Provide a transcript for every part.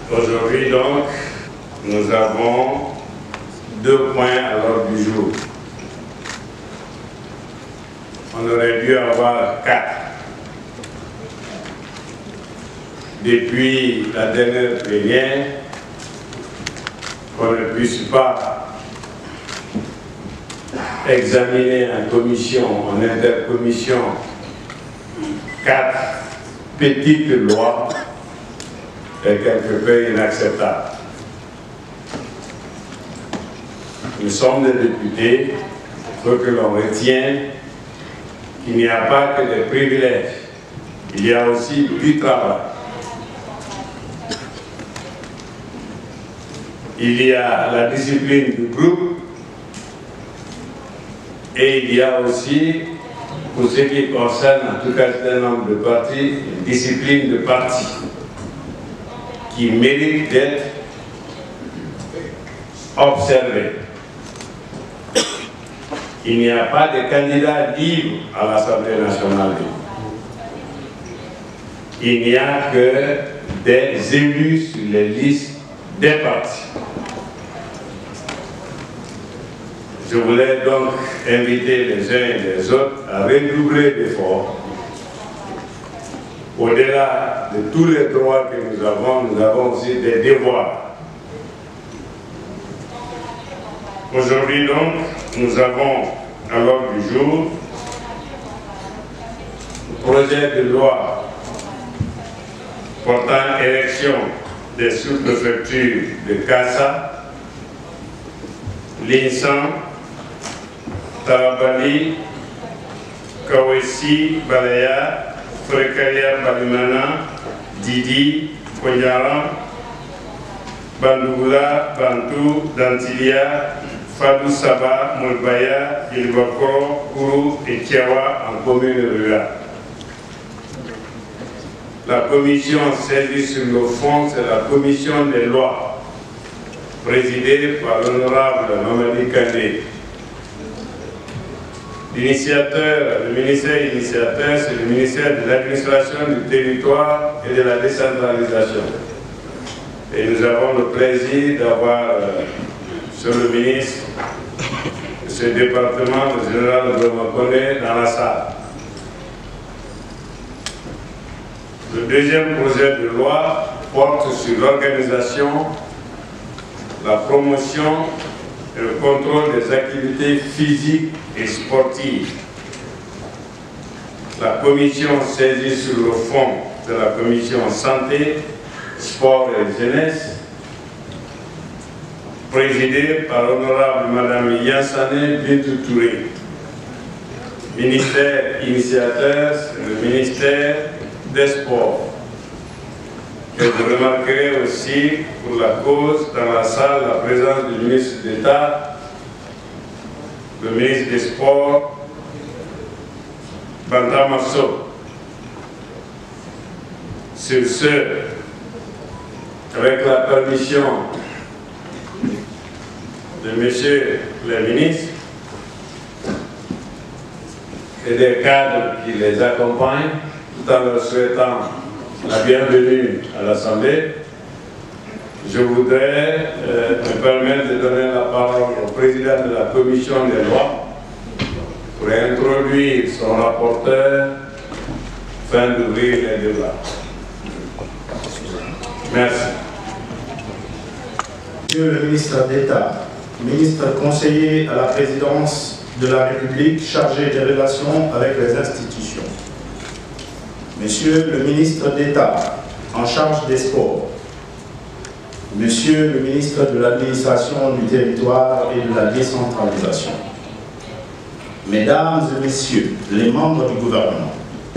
Aujourd'hui donc, nous avons 2 points à l'ordre du jour. On aurait dû avoir 4. Depuis la dernière plénière, qu'on ne puisse pas examiner en commission, en intercommission, 4 petites lois est quelque peu inacceptable. Nous sommes des députés, il faut que l'on retienne qu'il n'y a pas que des privilèges, il y a aussi du travail. Il y a la discipline du groupe et il y a aussi, pour ce qui concerne en tout cas un nombre de partis, une discipline de parti qui mérite d'être observée. Il n'y a pas de candidat libre à l'Assemblée nationale. Il n'y a que des élus sur les listes des partis. Je voulais donc inviter les uns et les autres à redoubler d'efforts. Au-delà de tous les droits que nous avons aussi des devoirs. Aujourd'hui donc, nous avons à l'ordre du jour le projet de loi portant élection des sous-préfectures de Kassa, Linsan, Tarabali, Kawesi, Balaya, Frekalia, Balimana, Didi, Konyaran, Bandougoula, Bantou, Dantilia, Fadou Saba, Moulbaya, Bilbako, Kourou et Tiawa en commune rurale. La commission saisie sur le fond, c'est la commission des lois, présidée par l'honorable Mamadi Kandé. L'initiateur, le ministère initiateur, c'est le ministère de l'administration du territoire et de la décentralisation. Et nous avons le plaisir d'avoir sur le ministre de ce département, le général Bromakone, dans la salle. Le deuxième projet de loi porte sur l'organisation, la promotion et le contrôle des activités physiques et sportives. La commission saisie sur le fond de la commission santé, sport et jeunesse, présidée par l'honorable Madame Yansane Bintou Touré. Ministère initiateur, c'est le ministère des Sports. Et je remarquerai aussi, pour la cause, dans la salle, la présence du ministre d'État, le ministre des Sports, Bantamasso. Sur ce, avec la permission de messieurs les ministres et des cadres qui les accompagnent, tout en leur souhaitant la bienvenue à l'Assemblée, je voudrais me permettre de donner la parole au président de la commission des lois pour introduire son rapporteur afin d'ouvrir les débats. Merci. Monsieur le ministre d'État, ministre conseiller à la présidence de la République chargé des relations avec les institutions. Monsieur le ministre d'État en charge des sports, Monsieur le ministre de l'administration du territoire et de la décentralisation, Mesdames et Messieurs les membres du gouvernement,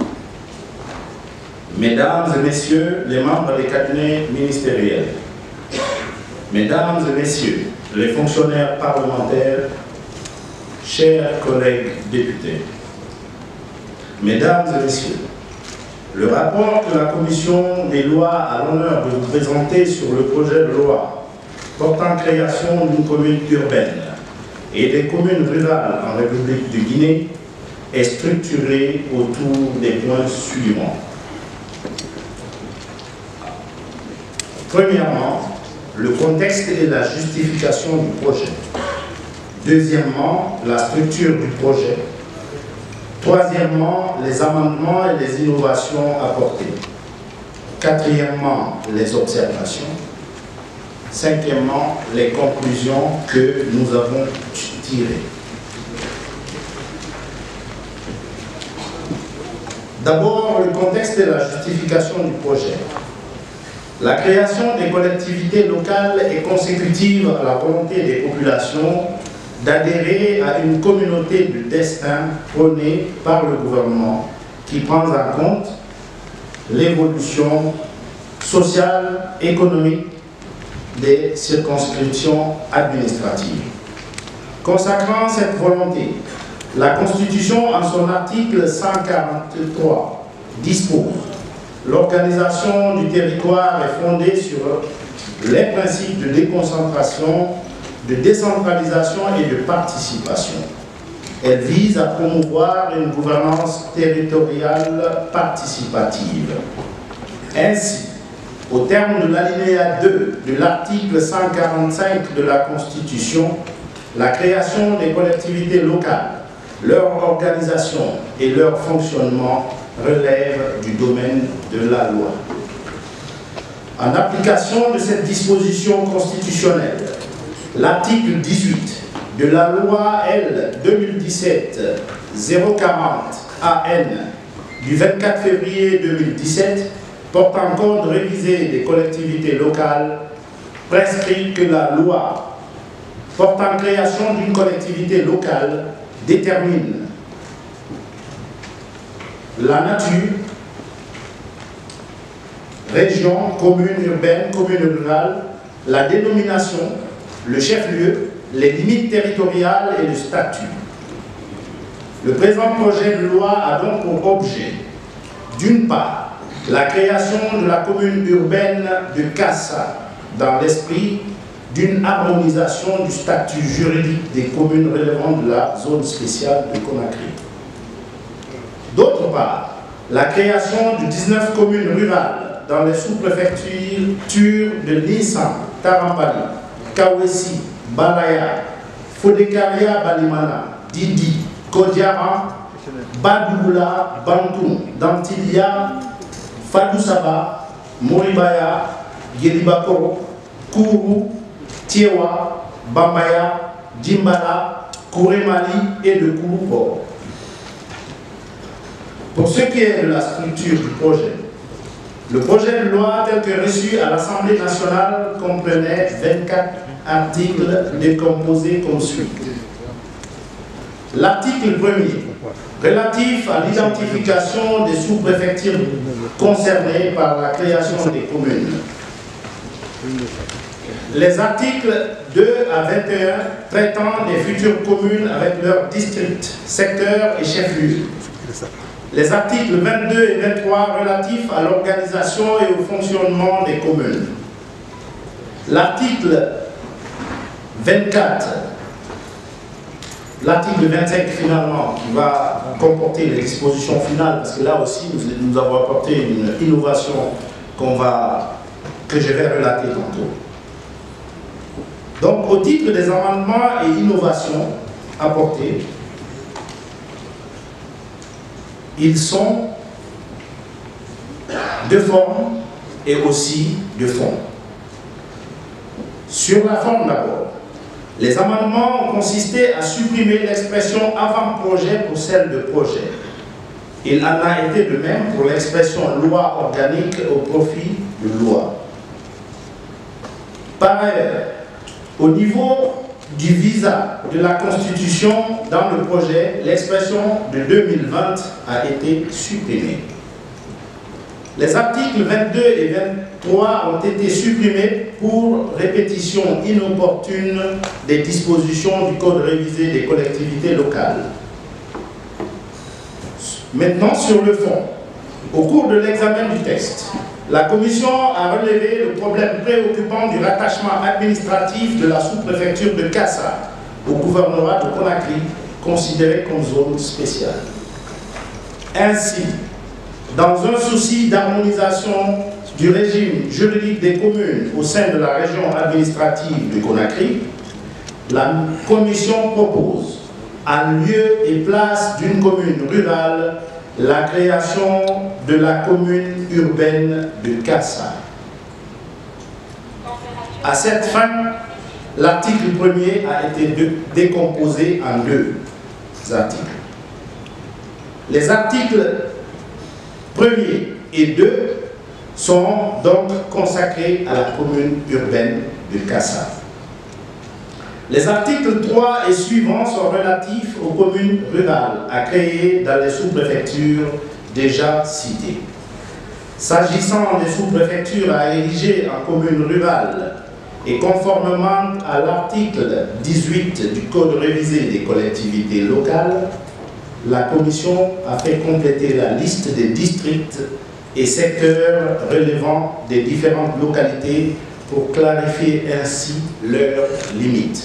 Mesdames et Messieurs les membres des cabinets ministériels, Mesdames et Messieurs les fonctionnaires parlementaires, chers collègues députés, Mesdames et Messieurs, le rapport que la Commission des lois a l'honneur de vous présenter sur le projet de loi portant création d'une commune urbaine et des communes rurales en République de Guinée est structuré autour des points suivants. Premièrement, le contexte et la justification du projet. Deuxièmement, la structure du projet. Troisièmement, les amendements et les innovations apportées. Quatrièmement, les observations. Cinquièmement, les conclusions que nous avons tirées. D'abord, le contexte et la justification du projet. La création des collectivités locales est consécutive à la volonté des populations d'adhérer à une communauté de destin prônée par le gouvernement qui prend en compte l'évolution sociale, économique des circonscriptions administratives. Consacrant cette volonté, la Constitution, en son article 143, dispose: l'organisation du territoire est fondée sur les principes de déconcentration, de décentralisation et de participation. Elle vise à promouvoir une gouvernance territoriale participative. Ainsi, au terme de l'alinéa 2 de l'article 145 de la Constitution, la création des collectivités locales, leur organisation et leur fonctionnement relèvent du domaine de la loi. En application de cette disposition constitutionnelle, l'article 18 de la loi L 2017-040 AN du 24 février 2017 portant code révisé des collectivités locales prescrit que la loi portant création d'une collectivité locale détermine la nature, région, commune urbaine, commune rurale, la dénomination, le chef-lieu, les limites territoriales et le statut. Le présent projet de loi a donc pour objet, d'une part, la création de la commune urbaine de Kassa dans l'esprit d'une harmonisation du statut juridique des communes relevant de la zone spéciale de Conakry. D'autre part, la création de 19 communes rurales dans les sous-préfectures de Nissan, Tarampali, Kawesi, Balaya, Fodekaria Balimana, Didi, Kodiaran, Badougoula, Bantou, Dantilia, Fadoussaba, Moribaya, Guélibakoro, Kourou, Tiewa, Bambaya, Djimbala, Kouremali et le Kouroupor. Pour ce qui est de la structure du projet, le projet de loi tel que reçu à l'Assemblée nationale comprenait 24 articles décomposés comme suit. L'article 1er, relatif à l'identification des sous-préfectures concernées par la création des communes. Les articles 2 à 21 traitant des futures communes avec leurs districts, secteurs et chefs-lieux. Les articles 22 et 23 relatifs à l'organisation et au fonctionnement des communes. L'article 24, l'article 25 finalement, qui va comporter les dispositions finales, parce que là aussi nous avons apporté une innovation que je vais relater tantôt. Donc au titre des amendements et innovations apportés, ils sont de forme et aussi de fond. Sur la forme d'abord, les amendements ont consisté à supprimer l'expression avant-projet pour celle de projet. Il en a été de même pour l'expression loi organique au profit de loi. Par ailleurs, au niveau du visa de la Constitution dans le projet, l'expression de 2020 a été supprimée. Les articles 22 et 23 ont été supprimés pour répétition inopportune des dispositions du Code révisé des collectivités locales. Maintenant, sur le fond, au cours de l'examen du texte, la Commission a relevé le problème préoccupant du rattachement administratif de la sous-préfecture de Kassa au gouvernorat de Conakry, considéré comme zone spéciale. Ainsi, dans un souci d'harmonisation du régime juridique des communes au sein de la région administrative de Conakry, la Commission propose, en lieu et place d'une commune rurale, la création de la commune urbaine de Kassa. À cette fin, l'article 1er a été décomposé en deux articles. Les articles 1er et 2 sont donc consacrés à la commune urbaine de Kassa. Les articles 3 et suivants sont relatifs aux communes rurales à créer dans les sous-préfectures déjà citées. S'agissant des sous-préfectures à ériger en communes rurales et conformément à l'article 18 du Code révisé des collectivités locales, la Commission a fait compléter la liste des districts et secteurs relevant des différentes localités pour clarifier ainsi leurs limites.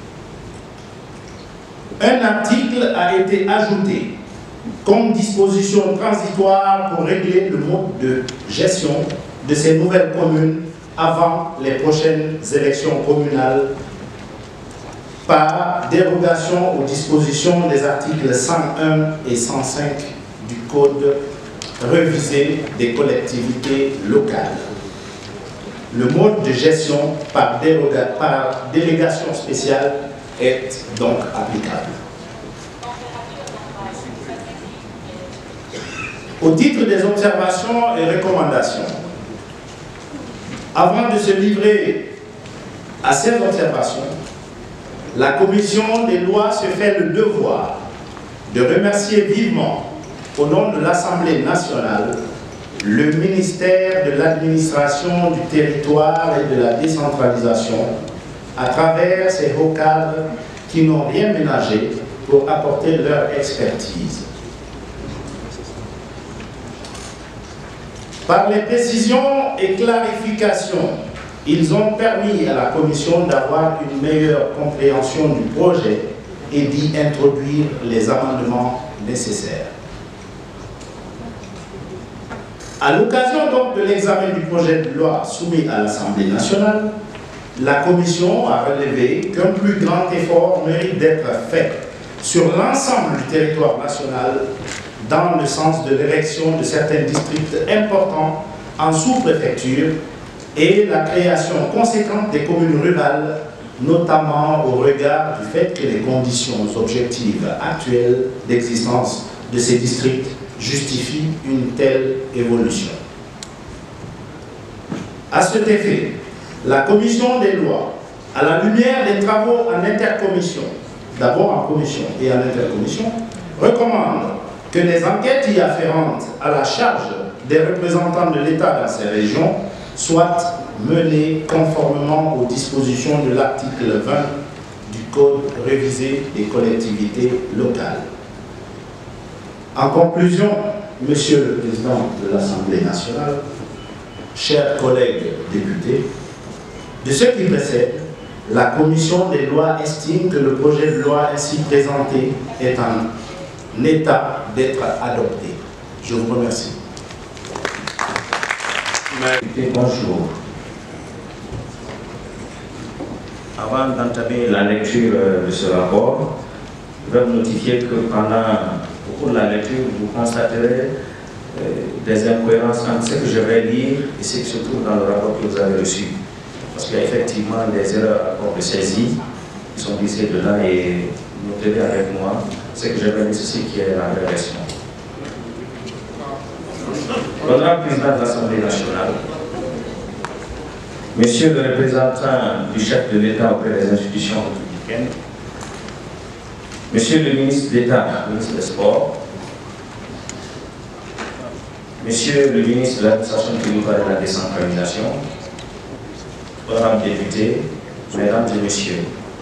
Un article a été ajouté comme disposition transitoire pour régler le mode de gestion de ces nouvelles communes avant les prochaines élections communales par dérogation aux dispositions des articles 101 et 105 du Code révisé des collectivités locales. Le mode de gestion par délégation spéciale est donc applicable. Au titre des observations et recommandations, avant de se livrer à ces observations, la Commission des lois se fait le devoir de remercier vivement, au nom de l'Assemblée nationale, le ministère de l'administration du territoire et de la décentralisation, à travers ces hauts cadres qui n'ont rien ménagé pour apporter leur expertise. Par les précisions et clarifications, ils ont permis à la Commission d'avoir une meilleure compréhension du projet et d'y introduire les amendements nécessaires. À l'occasion donc de l'examen du projet de loi soumis à l'Assemblée nationale, la Commission a relevé qu'un plus grand effort mérite d'être fait sur l'ensemble du territoire national dans le sens de l'érection de certains districts importants en sous-préfecture et la création conséquente des communes rurales, notamment au regard du fait que les conditions objectives actuelles d'existence de ces districts justifient une telle évolution. À cet effet, la Commission des lois, à la lumière des travaux en intercommission, d'abord en commission et en intercommission, recommande que les enquêtes y afférentes à la charge des représentants de l'État dans ces régions soient menées conformément aux dispositions de l'article 20 du Code révisé des collectivités locales. En conclusion, Monsieur le Président de l'Assemblée nationale, chers collègues députés, de ce qui précède, la Commission des lois estime que le projet de loi ainsi présenté est en état d'être adopté. Je vous remercie. Bonjour. Avant d'entamer la lecture de ce rapport, je vais vous notifier que au cours de la lecture, vous constaterez des incohérences entre ce que je vais lire et ce qui se trouve dans le rapport que vous avez reçu. Parce qu'il y a effectivement des erreurs à rapport de saisie qui sont glissées dedans et notez avec moi ce que je vais lire, ceci qui est la vraie version. L'honorable président de l'Assemblée nationale, Monsieur le représentant du chef de l'État auprès des institutions républicaines, Monsieur le ministre d'État, ministre des Sports, Monsieur le ministre de l'Administration territoriale et de la décentralisation, honorables députés, Mesdames et Messieurs,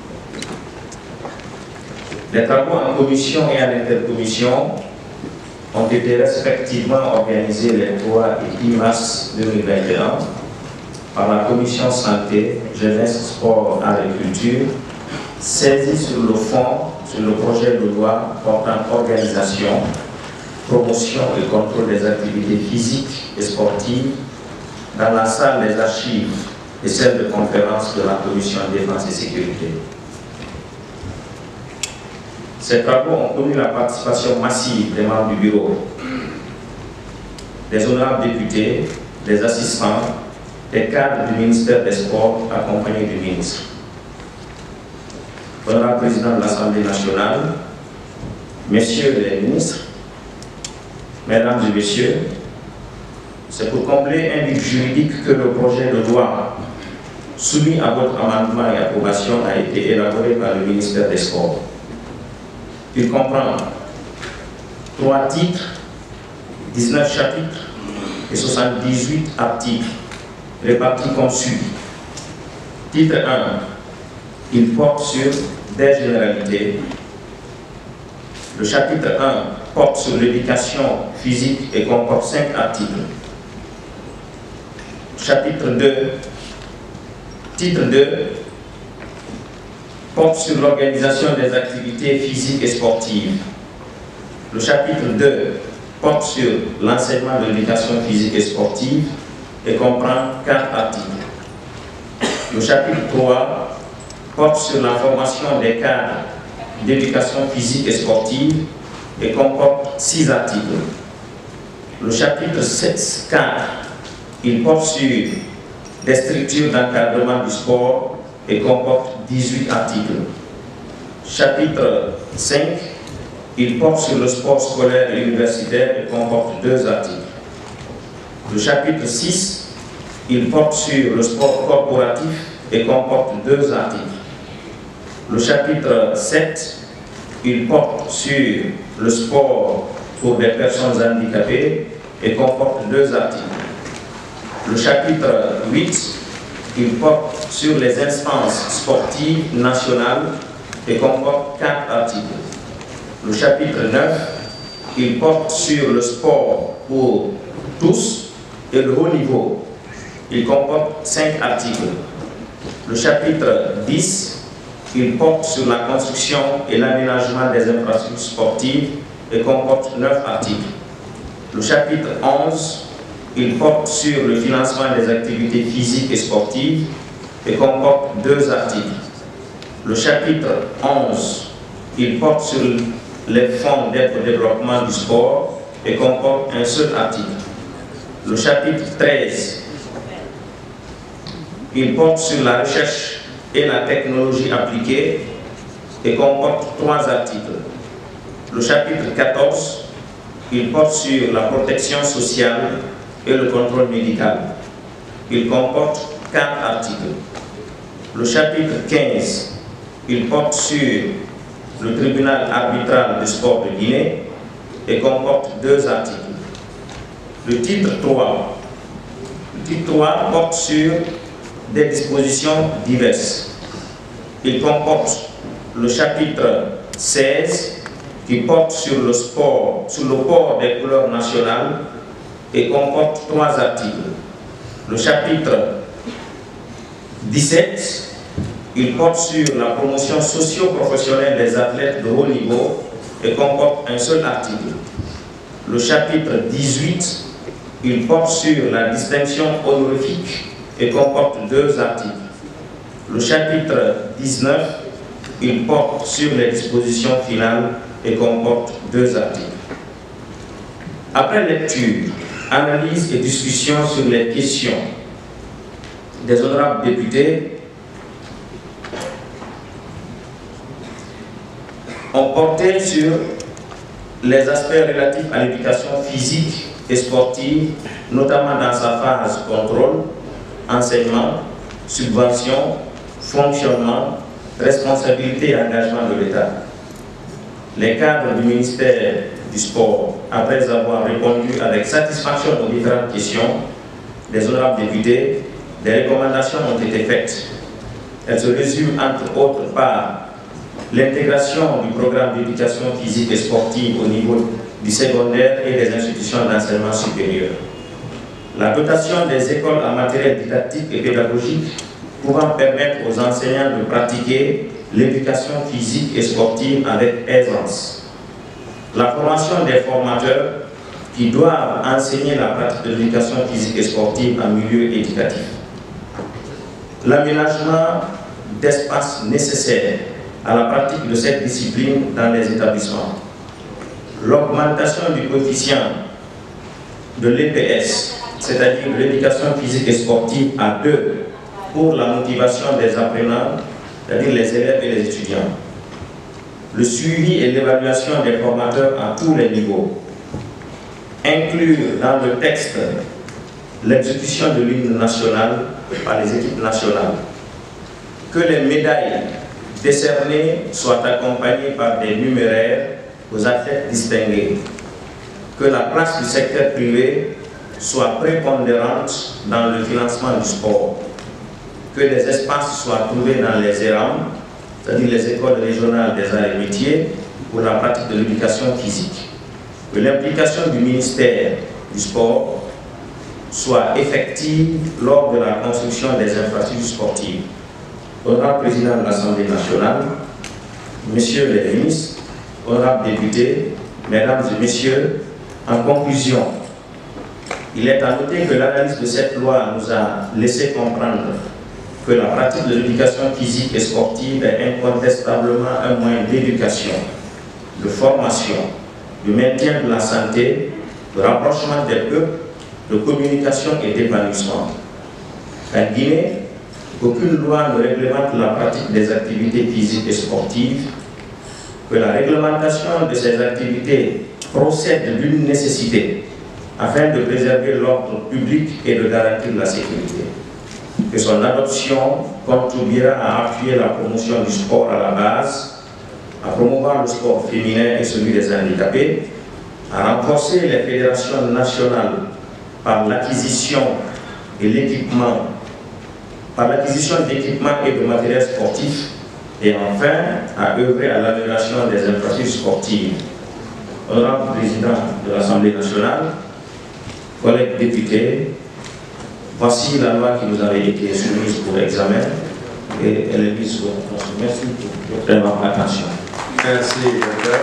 les travaux en commission et en intercommission ont été respectivement organisés les 3 et 10 mars 2021 par la Commission Santé, Jeunesse, Sport, Agriculture, saisie sur le fond sur le projet de loi portant organisation, promotion et contrôle des activités physiques et sportives dans la salle des archives et celle de conférence de la Commission Défense et Sécurité. Ces travaux ont connu la participation massive des membres du bureau, des honorables députés, des assistants, des cadres du ministère des Sports accompagnés du ministre. Honorable Président de l'Assemblée nationale, Messieurs les ministres, Mesdames et Messieurs, c'est pour combler un vide juridique que le projet de loi soumis à votre amendement et approbation a été élaboré par le ministère des Sports. Il comprend 3 titres, 19 chapitres et 78 articles répartis comme suit. Titre 1, il porte sur des généralités. Le chapitre 1 porte sur l'éducation physique et comporte 5 articles. Chapitre 2, titre 2, porte sur l'organisation des activités physiques et sportives. Le chapitre 2 porte sur l'enseignement de l'éducation physique et sportive et comprend 4 articles. Le chapitre 3 porte sur la formation des cadres d'éducation physique et sportive et comporte 6 articles. Le chapitre 4, il porte sur des structures d'encadrement du sport et comporte 18 articles. Chapitre 5, il porte sur le sport scolaire et universitaire et comporte 2 articles. Le chapitre 6, il porte sur le sport corporatif et comporte 2 articles. Le chapitre 7, il porte sur le sport pour des personnes handicapées et comporte 2 articles. Le chapitre 8, il porte sur les instances sportives nationales et comporte 4 articles. Le chapitre 9, il porte sur le sport pour tous et le haut niveau. Il comporte 5 articles. Le chapitre 10, il porte sur la construction et l'aménagement des infrastructures sportives et comporte 9 articles. Le chapitre 11, il porte sur le financement des activités physiques et sportives et comporte 2 articles. Le chapitre 11, il porte sur les fonds d'aide au développement du sport et comporte un seul article. Le chapitre 13, il porte sur la recherche et la technologie appliquée et comporte 3 articles. Le chapitre 14, il porte sur la protection sociale et le contrôle médical. Il comporte 4 articles. Le chapitre 15, il porte sur le tribunal arbitral du sport de Guinée et comporte 2 articles. Le titre 3 porte sur des dispositions diverses. Il comporte le chapitre 16 qui porte sur le sport, sur le port des couleurs nationales et comporte 3 articles. Le chapitre 17, il porte sur la promotion socio-professionnelle des athlètes de haut niveau et comporte un seul article. Le chapitre 18, il porte sur la distinction honorifique et comporte 2 articles. Le chapitre 19, il porte sur les dispositions finales et comporte 2 articles. Après lecture, analyse et discussion sur les questions des honorables députés, ont porté sur les aspects relatifs à l'éducation physique et sportive, notamment dans sa phase contrôle, enseignement, subvention, fonctionnement, responsabilité et engagement de l'État. Les cadres du ministère du Sport, après avoir répondu avec satisfaction aux différentes questions des honorables députés, des recommandations ont été faites. Elles se résument entre autres par l'intégration du programme d'éducation physique et sportive au niveau du secondaire et des institutions d'enseignement supérieur. La dotation des écoles en matériel didactique et pédagogique pouvant permettre aux enseignants de pratiquer l'éducation physique et sportive avec aisance. La formation des formateurs qui doivent enseigner la pratique de l'éducation physique et sportive en milieu éducatif. L'aménagement d'espaces nécessaires à la pratique de cette discipline dans les établissements. L'augmentation du coefficient de l'EPS, c'est-à-dire de l'éducation physique et sportive à 2 pour la motivation des apprenants, c'est-à-dire les élèves et les étudiants. Le suivi et l'évaluation des formateurs à tous les niveaux. Inclure dans le texte l'exécution de l'hymne national par les équipes nationales. Que les médailles décernées soient accompagnées par des numéraires aux athlètes distingués. Que la place du secteur privé soit prépondérante dans le financement du sport. Que des espaces soient trouvés dans les ERAM, c'est-à-dire les écoles régionales des arts et métiers, pour la pratique de l'éducation physique. Que l'implication du ministère du sport soit effective lors de la construction des infrastructures sportives. Honorable Président de l'Assemblée nationale, Messieurs les ministres, honorables députés, Mesdames et Messieurs, en conclusion, il est à noter que l'analyse de cette loi nous a laissé comprendre que la pratique de l'éducation physique et sportive est incontestablement un moyen d'éducation, de formation, de maintien de la santé, de rapprochement des peuples, de communication et d'épanouissement. En Guinée, aucune loi ne réglemente la pratique des activités physiques et sportives, que la réglementation de ces activités procède d'une nécessité afin de préserver l'ordre public et de garantir la sécurité. Que son adoption contribuera à appuyer la promotion du sport à la base, à promouvoir le sport féminin et celui des handicapés, à renforcer les fédérations nationales par l'acquisition et l'équipement, d'équipements et de matériel sportif, et enfin à œuvrer à l'amélioration des infrastructures sportives. Honorable Président de l'Assemblée nationale, collègues députés, voici la loi qui nous avait été soumise pour examen et elle est mise sur votre consommateur. Merci pour votre attention. Merci, docteur.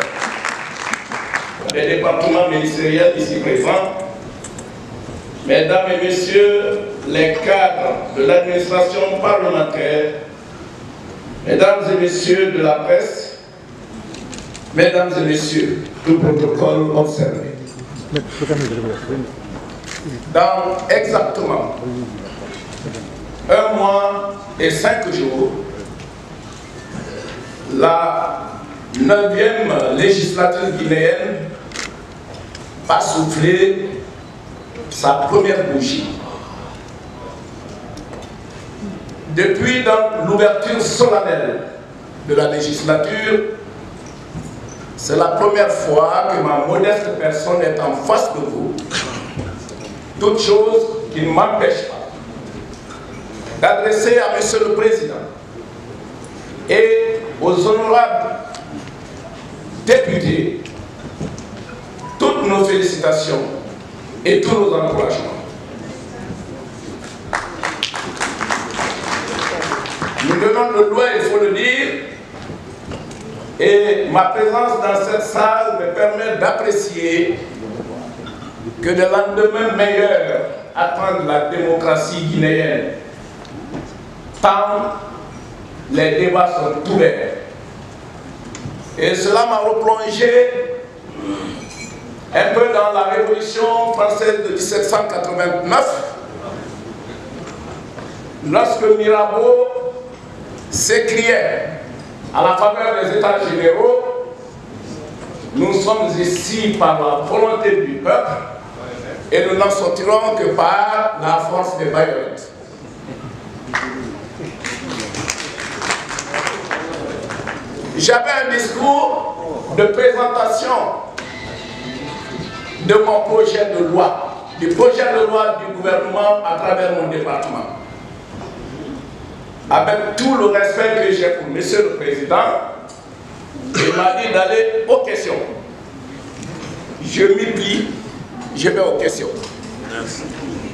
Les départements ministériels ici présents, Mesdames et Messieurs les cadres de l'administration parlementaire, Mesdames et Messieurs de la presse, Mesdames et Messieurs, tout protocole observé. Dans exactement 1 mois et 5 jours, la 9e législature guinéenne va souffler sa première bougie. Depuis l'ouverture solennelle de la législature, c'est la première fois que ma modeste personne est en face de vous. Toute chose qui ne m'empêche pas d'adresser à Monsieur le Président et aux honorables députés toutes nos félicitations et tous nos encouragements. Nous donnons le doigt, il faut le dire, et ma présence dans cette salle me permet d'apprécier que des lendemains meilleurs attendent la démocratie guinéenne, tant les débats sont ouverts. Et cela m'a replongé un peu dans la Révolution française de 1789, lorsque Mirabeau s'écriait à la faveur des États généraux: nous sommes ici par la volonté du peuple et nous n'en sortirons que par la force des baïonnettes. J'avais un discours de présentation de mon projet de loi, du projet de loi du gouvernement à travers mon département. Avec tout le respect que j'ai pour Monsieur le Président, il m'a dit d'aller aux questions. Je m'y plie, je vais aux questions. Merci.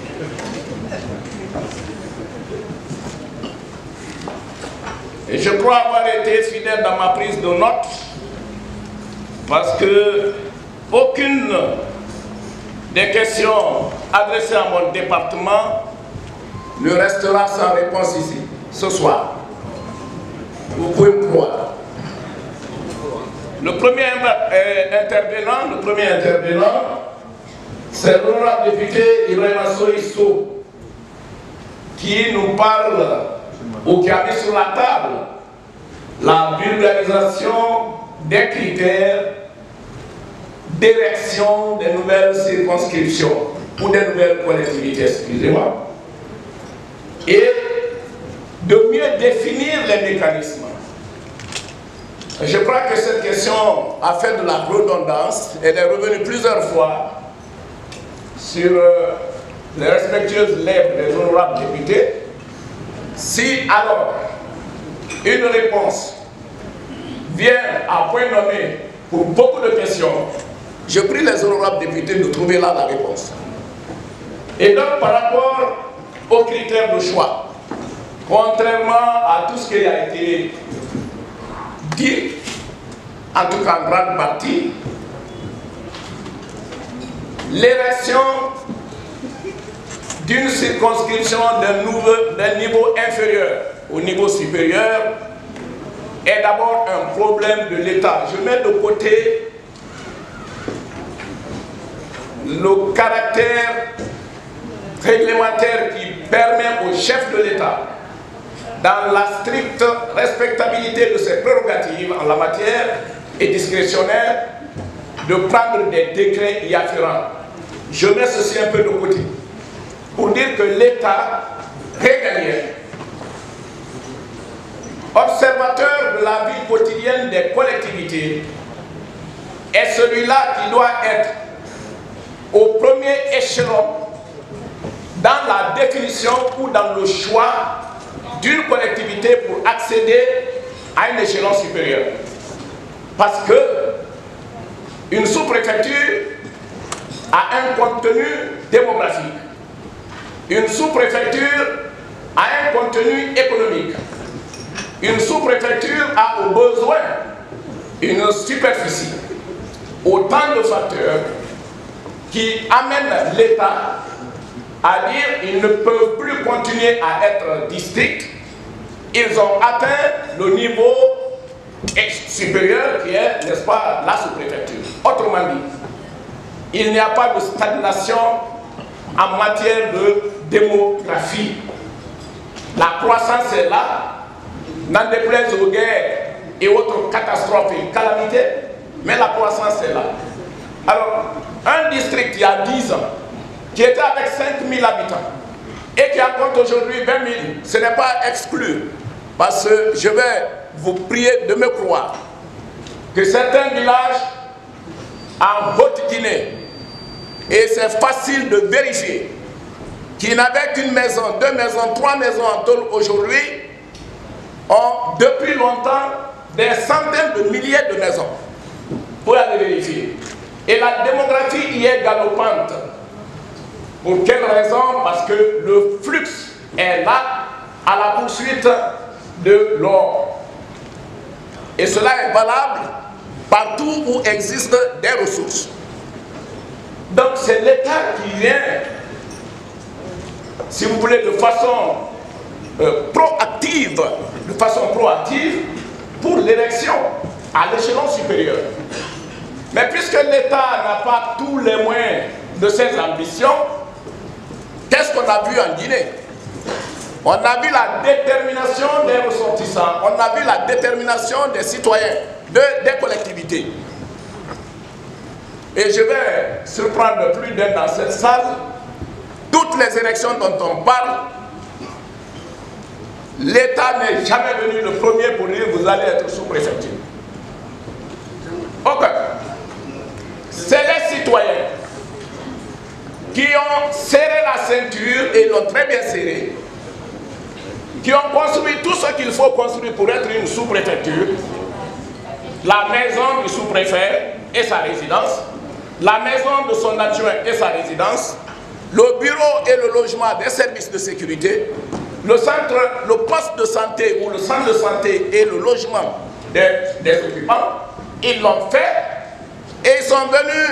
Et je crois avoir été fidèle dans ma prise de notes, parce que aucune des questions adressées à mon département ne restera sans réponse ici, ce soir. Vous pouvez me croire. Le premier intervenant, c'est l'honorable député Ibrahima Soïsso, qui nous parle, ou qui a mis sur la table, la vulgarisation des critères d'élection des nouvelles circonscriptions, ou des nouvelles collectivités, excusez-moi, et de mieux définir les mécanismes. Je crois que cette question a fait de la redondance. Elle est revenue plusieurs fois sur les respectueuses lèvres des honorables députés. Si alors une réponse vient à point nommé pour beaucoup de questions, je prie les honorables députés de trouver là la réponse. Et donc par rapport aux critères de choix, contrairement à tout ce qui a été dit, en tout cas en grande partie, l'élection d'une circonscription d'un niveau inférieur au niveau supérieur est d'abord un problème de l'État. Je mets de côté le caractère réglementaire qui permet au chef de l'État, dans la stricte respectabilité de ses prérogatives en la matière et discrétionnaire, de prendre des décrets y afférents. Je mets ceci un peu de côté pour dire que l'État régalien, observateur de la vie quotidienne des collectivités, est celui-là qui doit être au premier échelon dans la définition ou dans le choix d'une collectivité pour accéder à un échelon supérieur. Parce que une sous-préfecture a un contenu démographique. Une sous-préfecture a un contenu économique. Une sous-préfecture a au besoin une superficie. Autant de facteurs qui amènent l'État à dire qu'ils ne peuvent plus continuer à être districts. Ils ont atteint le niveau supérieur qui est, n'est-ce pas, la sous-préfecture. Autrement dit, il n'y a pas de stagnation en matière de démographie. La croissance est là, n'en déplaise aux guerres et autres catastrophes et calamités, mais la croissance est là. Alors, un district il y a 10 ans, qui était avec 5000 habitants et qui en compte aujourd'hui 20 000, ce n'est pas exclu, parce que je vais vous prier de me croire que certains villages en Haute-Guinée, et c'est facile de vérifier, qui n'avaient qu'une maison, 2 maisons, 3 maisons en tôle aujourd'hui, ont depuis longtemps des centaines de milliers de maisons. Pour aller vérifier. Et la démographie y est galopante. Pour quelle raison? Parce que le flux est là à la poursuite de l'or. Et cela est valable partout où existent des ressources. Donc c'est l'État qui vient, si vous voulez, de façon proactive pour l'élection à l'échelon supérieur. Mais puisque l'État n'a pas tous les moyens de ses ambitions, qu'est-ce qu'on a vu en Guinée? On a vu la détermination des ressortissants, on a vu la détermination des citoyens, des collectivités. Et je vais surprendre plus d'un dans cette salle, toutes les élections dont on parle, l'État n'est jamais venu le premier pour dire vous allez être sous-préfecture. Ok. C'est les citoyens qui ont serré la ceinture, et l'ont très bien serré, qui ont construit tout ce qu'il faut construire pour être une sous-préfecture, la maison du sous-préfet et sa résidence, la maison de son adjoint et sa résidence, le bureau et le logement des services de sécurité, le poste de santé ou le centre de santé et le logement des occupants. Ils l'ont fait et ils sont venus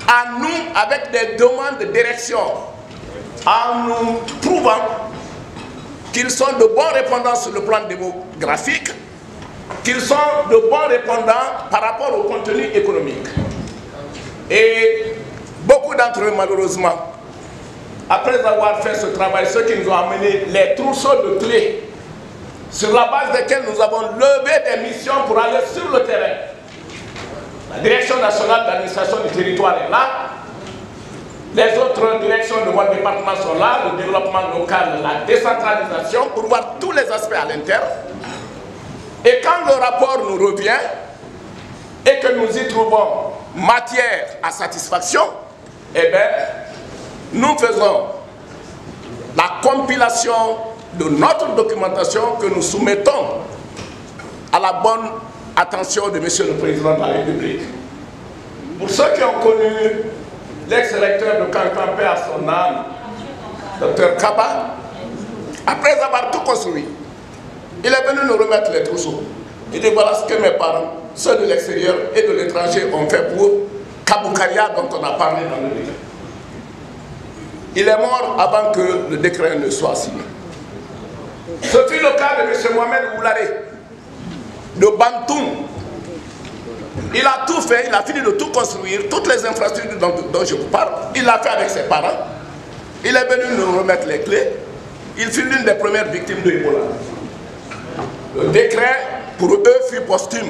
à nous avec des demandes de direction, en nous prouvant qu'ils sont de bons répondants sur le plan démographique, qu'ils sont de bons répondants par rapport au contenu économique. Et beaucoup d'entre eux, malheureusement, après avoir fait ce travail, ceux qui nous ont amené les trousseaux de clés, sur la base desquels nous avons levé des missions pour aller sur le terrain. La Direction nationale d'administration du territoire est là. Les autres directions de mon département sont là, le développement local, la décentralisation, pour voir tous les aspects à l'interne. Et quand le rapport nous revient et que nous y trouvons matière à satisfaction, eh bien, nous faisons la compilation de notre documentation que nous soumettons à la bonne attention de Monsieur le Président de la République. Pour ceux qui ont connu l'ex-recteur de Kankan, paix à son âme, Dr Kaba, après avoir tout construit, il est venu nous remettre les trousseaux. Il dit voilà ce que mes parents, ceux de l'extérieur et de l'étranger, ont fait pour Kaboukaria dont on a parlé dans le décret. Il est mort avant que le décret ne soit signé. Ce fut le cas de M. Mohamed Oularé, de Bantoum. Il a tout fait, il a fini de tout construire, toutes les infrastructures dont je vous parle, il l'a fait avec ses parents. Il est venu nous remettre les clés. Il fut l'une des premières victimes de Ebola. Le décret, pour eux, fut posthume.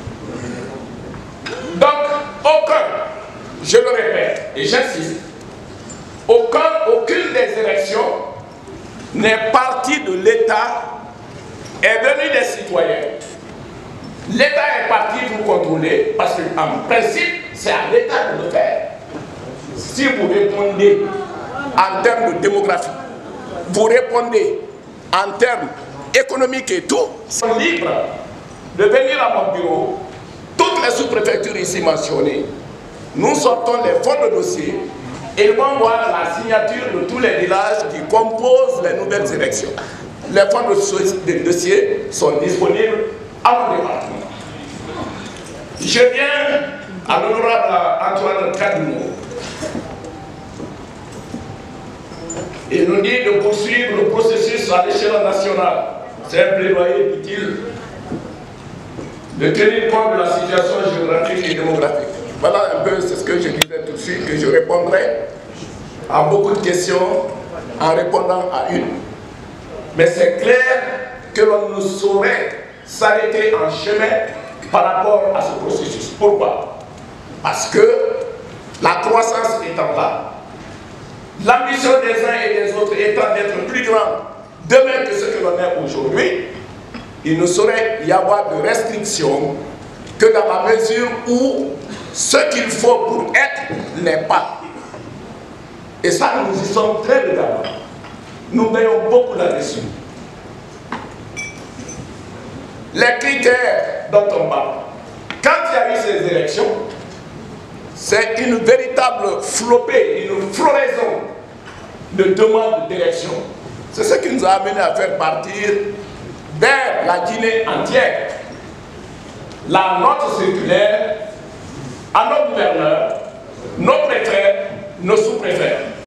Donc, je le répète et j'insiste, aucune des élections n'est partie de l'État, est venue des citoyens. L'État est parti pour contrôler, parce qu'en principe, c'est à l'État de le faire. Si vous répondez en termes de démographie, vous répondez en termes économiques et tout, sont libres de venir à mon bureau, toutes les sous-préfectures ici mentionnées, nous sortons les fonds de dossier et ils vont voir la signature de tous les villages qui composent les nouvelles élections. Les fonds de dossier sont disponibles à mon département. Je viens à l'honorable Antoine Kadimo. Il nous dit de poursuivre le processus à l'échelle nationale. C'est un plaidoyer, dit-il, de tenir compte de la situation géographique et démographique. Voilà un peu ce que je disais tout de suite, que je répondrai à beaucoup de questions en répondant à une. Mais c'est clair que l'on ne saurait s'arrêter en chemin par rapport à ce processus. Pourquoi? Parce que la croissance étant là, l'ambition des uns et des autres étant d'être plus grande demain que ce que l'on est aujourd'hui, il ne saurait y avoir de restriction que dans la mesure où ce qu'il faut pour être n'est pas. Et ça, nous y sommes très regardants. Nous veillons beaucoup là-dessus. Les critères dont on parle, quand il y a eu ces élections, c'est une véritable flopée, une floraison de demandes d'élection. C'est ce qui nous a amené à faire partir vers la Guinée entière la note circulaire à nos gouverneurs, nos préfets, nos sous-préfets.